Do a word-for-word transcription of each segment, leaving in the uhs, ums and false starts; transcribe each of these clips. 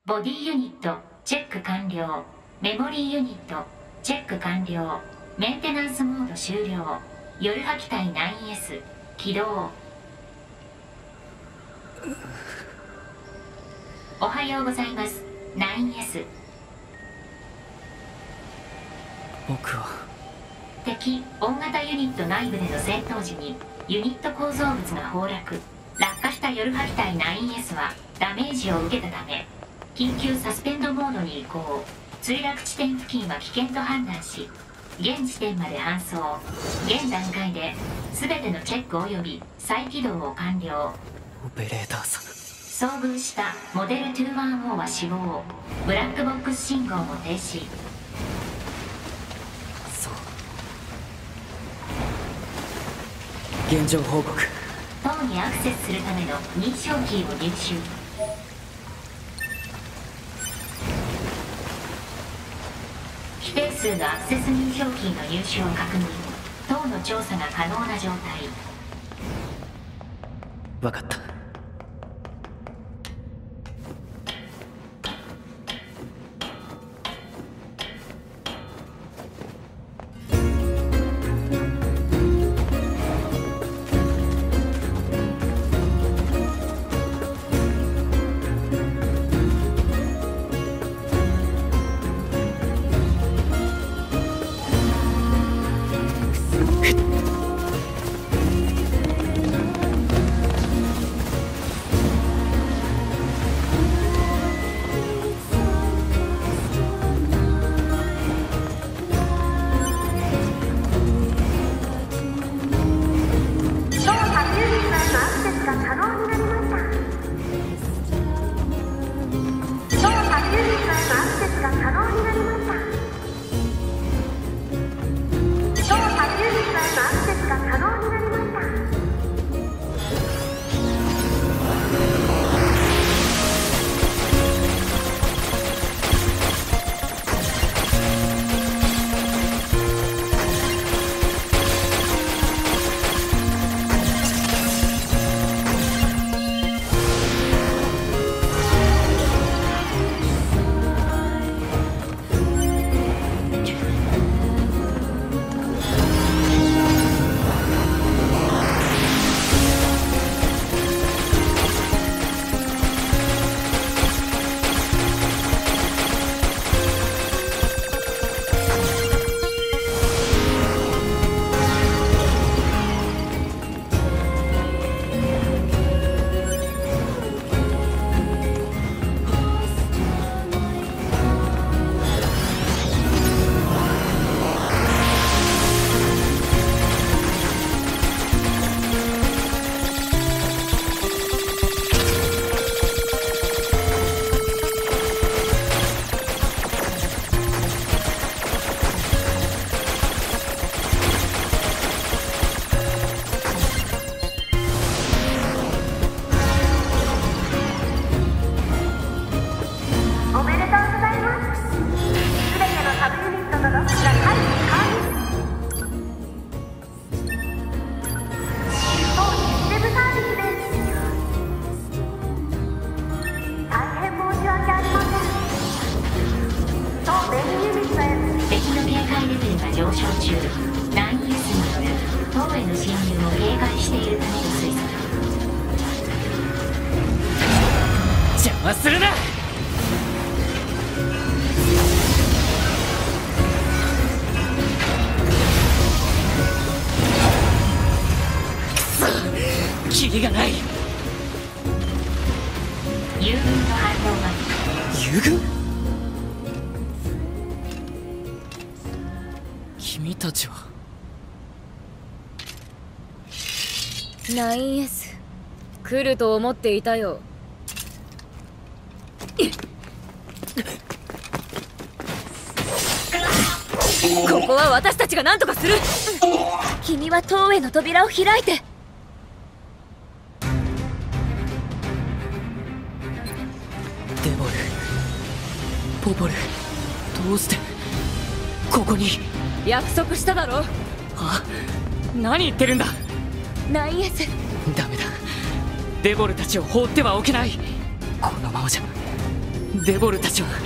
ボディユニットチェック完了。メモリーユニットチェック完了。メンテナンスモード終了。夜吐き隊 ナインエス 起動。おはようございます ナインエス。 僕は敵大型ユニット内部での戦闘時にユニット構造物が崩落。落下した夜吐き隊 ナインエス はダメージを受けたため緊急サスペンドモードに移行。墜落地点付近は危険と判断し現地点まで搬送。現段階で全てのチェック及び再起動を完了。 オペレーターさん、 遭遇したモデルにじゅういちは死亡。ブラックボックス信号も停止。 そう現状報告。 塔にアクセスするための認証キーを入手。規定数のアクセス認証キーの入手を確認。塔の調査が可能な状態。 分かった。 するな。くそ、キリがない。 友軍の反応が。 友軍？君たちは。 ナインエス 来ると思っていたよ。ここは私たちが何とかする。君は塔への扉を開いて。 デボル、ポポル、どうしてここに？ 約束しただろ。 あ、何言ってるんだ。 ナインエス、 ダメだ。デボルたちを放ってはおけない。このままじゃデボルたちは。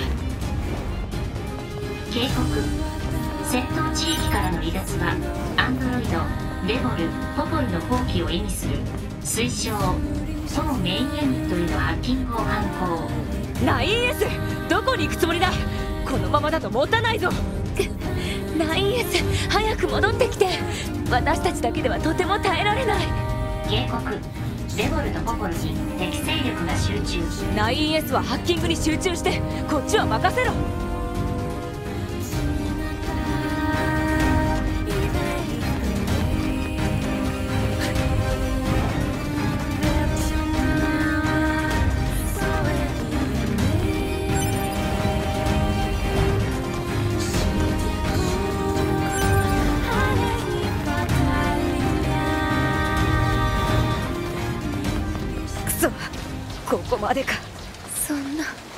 警告。戦闘地域からの離脱はアンドロイドデボルポポルの放棄を意味する。推奨。当メインユニットへのハッキングを敢行。 ナインエス どこに行くつもりだ。このままだと持たないぞ。ナインエス 早く戻ってきて。私たちだけではとても耐えられない。 警告。デボルとポポルに敵勢力が集中。 ナインエス はハッキングに集中してこっちは任せろ。ここまでか。そんな。